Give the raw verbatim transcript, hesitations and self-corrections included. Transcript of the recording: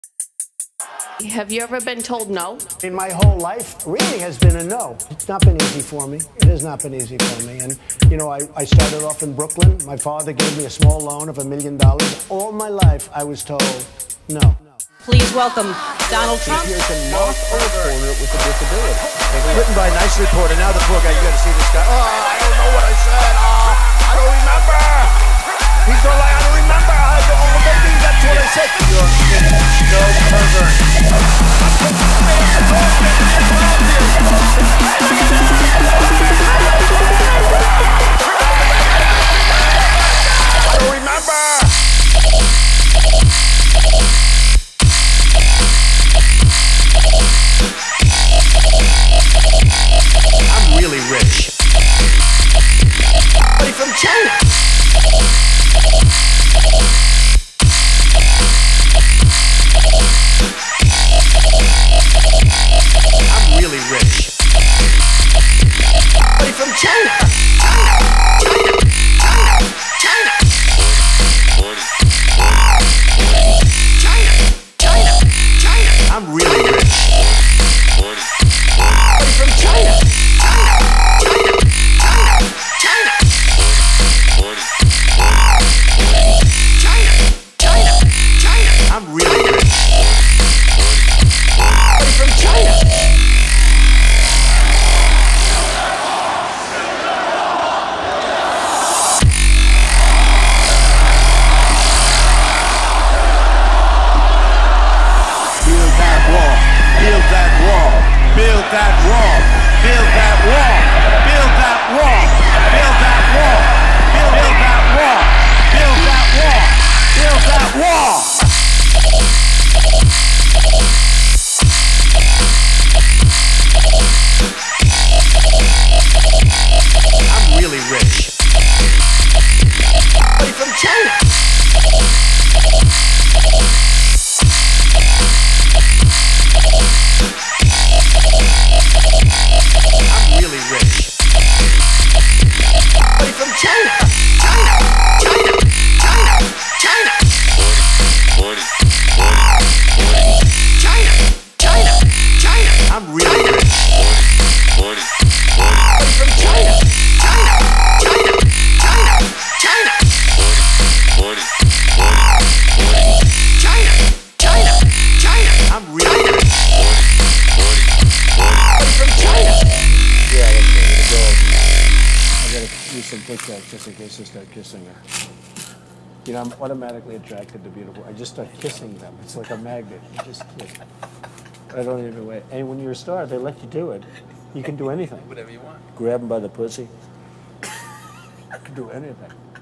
Have you ever been told no? In my whole life, really has been a no. It's not been easy for me. It has not been easy for me. And, you know, I, I started off in Brooklyn. My father gave me a small loan of a million dollars. All my life, I was told no. Please welcome Donald Trump. Here's a North reporter with a disability. Written by a nice reporter. Now the poor guy, you got to see this guy. Oh, I don't know what I said. Oh, I don't remember. He's all like, I don't remember. I don't, oh, maybe that's what I said. You're no pervert. I don't remember. I'm really rich. Somebody from China. I'm really rich. Somebody from China. China. China. China. China. China. China. I'm really rich. Somebody from China. China. China. China. China. China. China. I'm really rich. Somebody from China. Build that wall. Build that wall. Build that wall. Build that wall. Build that wall. Build that wall. Build that wall. Build that wall. Build that wall. I'm really rich. Somebody from China. I'm really rich. Somebody from China. China. China. China. China. China. China. China. I'm really rich. Somebody from China. China. China. China. China. China. China. China. I'm really rich. Somebody from China. Yeah, let's go. I'm gonna go. I gotta use some Tic Tacs just in case I start kissing her. You know, I'm automatically attracted to beautiful. I just start kissing them. It's like a magnet. You just kiss. I don't even wait. And when you're a star, they let you do it. You can do anything. Whatever you want. Grab them by the pussy. I can do anything.